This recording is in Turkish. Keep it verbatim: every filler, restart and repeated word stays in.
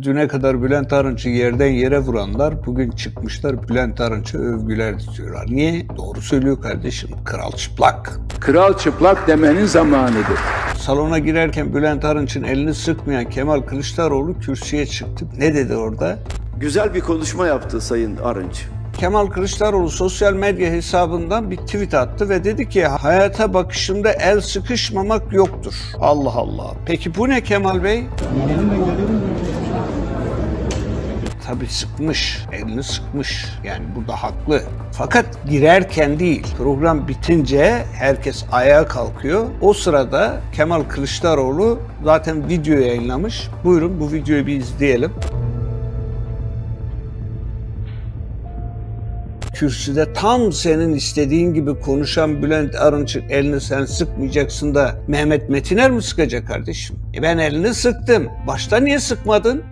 Düne kadar Bülent Arınç'ı yerden yere vuranlar bugün çıkmışlar Bülent Arınç'a övgüler diziyorlar. Niye? Doğru söylüyor kardeşim. Kral çıplak. Kral çıplak demenin zamanıdır. Salona girerken Bülent Arınç'ın elini sıkmayan Kemal Kılıçdaroğlu kürsüye çıktı. Ne dedi orada? Güzel bir konuşma yaptı Sayın Arınç. Kemal Kılıçdaroğlu sosyal medya hesabından bir tweet attı ve dedi ki hayata bakışımda el sıkışmamak yoktur. Allah Allah. Peki bu ne Kemal Bey? Tabii sıkmış, elini sıkmış. Yani burada haklı. Fakat girerken değil, program bitince herkes ayağa kalkıyor. O sırada Kemal Kılıçdaroğlu zaten video yayınlamış. Buyurun bu videoyu bir izleyelim. Kürsüde tam senin istediğin gibi konuşan Bülent Arınç'ın elini sen sıkmayacaksın da Mehmet Metiner mi sıkacak kardeşim? E ben elini sıktım. Başta niye sıkmadın?